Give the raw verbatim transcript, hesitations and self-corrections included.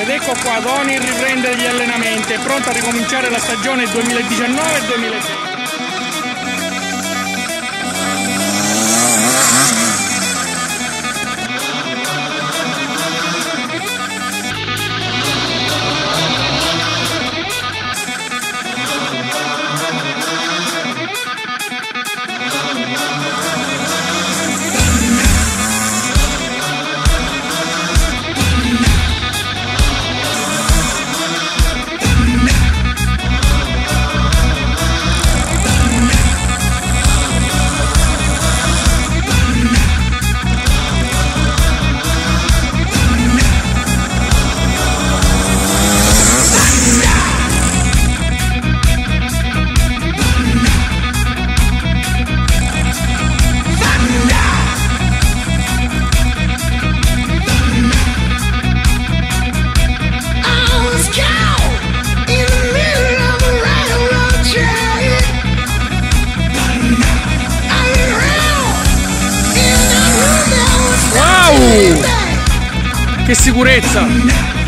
Ed ecco qua, Tony riprende gli allenamenti, è pronto a ricominciare la stagione duemiladiciannove duemilaventi. Che sicurezza!